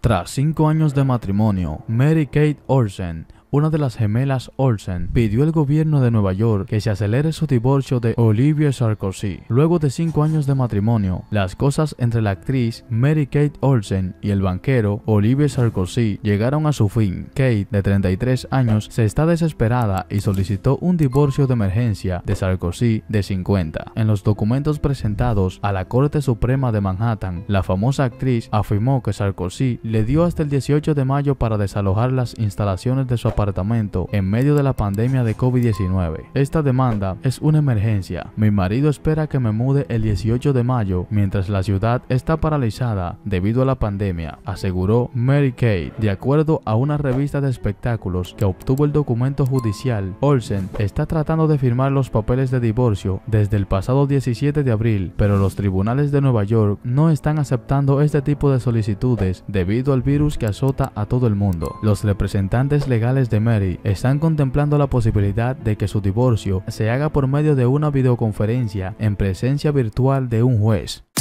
Tras 5 años de matrimonio, Mary Kate Olsen, una de las gemelas Olsen, pidió al gobierno de Nueva York que se acelere su divorcio de Olivier Sarkozy. Luego de 5 años de matrimonio, las cosas entre la actriz Mary Kate Olsen y el banquero Olivier Sarkozy llegaron a su fin. Kate, de 33 años, se está desesperada y solicitó un divorcio de emergencia de Sarkozy, de 50. En los documentos presentados a la Corte Suprema de Manhattan, la famosa actriz afirmó que Sarkozy le dio hasta el 18 de mayo para desalojar las instalaciones de su apartamento en medio de la pandemia de COVID-19. Esta demanda es una emergencia. Mi marido espera que me mude el 18 de mayo mientras la ciudad está paralizada debido a la pandemia, aseguró Mary Kate. De acuerdo a una revista de espectáculos que obtuvo el documento judicial, Olsen está tratando de firmar los papeles de divorcio desde el pasado 17 de abril, pero los tribunales de Nueva York no están aceptando este tipo de solicitudes debido al virus que azota a todo el mundo. Los representantes legales de Mary están contemplando la posibilidad de que su divorcio se haga por medio de una videoconferencia en presencia virtual de un juez.